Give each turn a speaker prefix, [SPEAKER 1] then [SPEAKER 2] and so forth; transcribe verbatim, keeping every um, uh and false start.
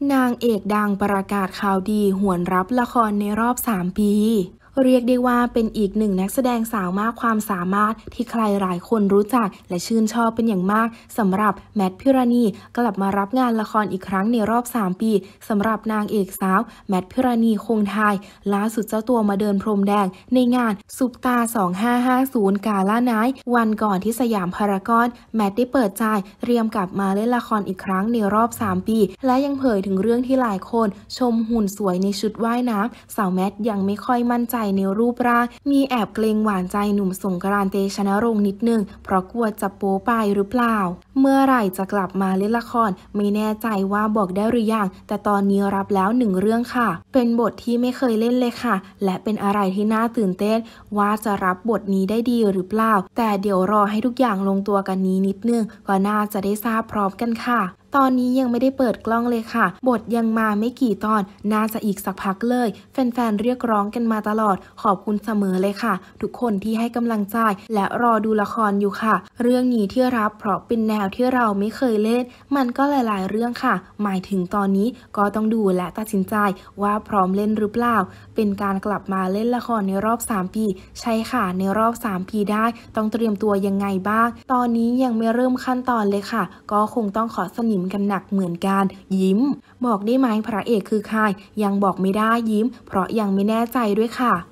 [SPEAKER 1] นางเอกดังประกาศข่าวดีหวนรับละครในรอบสามปีเรียกได้ว่าเป็นอีกหนึ่งนักแสดงสาวมากความสามารถที่ใครหลายคนรู้จักและชื่นชอบเป็นอย่างมากสำหรับแมทพิรณีกลับมารับงานละครอีกครั้งในรอบสามปีสำหรับนางเอกสาวแมทพิรณีคงไทยล่าสุดเจ้าตัวมาเดินพรมแดงในงานซุปตาสองห้าห้าศูนย์กาล่าไนท์วันก่อนที่สยามพารากอนแมทได้เปิดใจเตรียมกลับมาเล่นละครอีกครั้งในรอบสามปีและยังเผยถึงเรื่องที่หลายคนชมหุ่นสวยในชุดว่ายน้ำสาวแมทยังไม่ค่อยมั่นใจในรูปร่างมีแอบเกรงหวานใจหนุ่มสงกรานต์ เตชะนรงค์นิดนึงเพราะกลัวจะโป๊ไปหรือเปล่าเมื่อไหร่จะกลับมาเล่นละครไม่แน่ใจว่าบอกได้หรือยังแต่ตอนนี้รับแล้วหนึ่งเรื่องค่ะเป็นบทที่ไม่เคยเล่นเลยค่ะและเป็นอะไรที่น่าตื่นเต้นว่าจะรับบทนี้ได้ดีหรือเปล่าแต่เดี๋ยวรอให้ทุกอย่างลงตัวกันนี้นิดนึงก็น่าจะได้ทราบพร้อมกันค่ะตอนนี้ยังไม่ได้เปิดกล้องเลยค่ะบทยังมาไม่กี่ตอนน่าจะอีกสักพักเลยแฟนๆเรียกร้องกันมาตลอดขอบคุณเสมอเลยค่ะทุกคนที่ให้กำลังใจและรอดูละครอยู่ค่ะเรื่องนี้ที่รับเพราะเป็นแนวที่เราไม่เคยเล่นมันก็หลายๆเรื่องค่ะหมายถึงตอนนี้ก็ต้องดูและตัดสินใจว่าพร้อมเล่นหรือเปล่าเป็นการกลับมาเล่นละครในรอบสามปีใช่ค่ะในรอบสามปีได้ต้องเตรียมตัวยังไงบ้างตอนนี้ยังไม่เริ่มขั้นตอนเลยค่ะก็คงต้องขอสนิมกันหนักเหมือนกันยิ้มบอกได้ไหมพระเอกคือใครยังบอกไม่ได้ยิ้มเพราะยังไม่แน่ใจด้วยค่ะ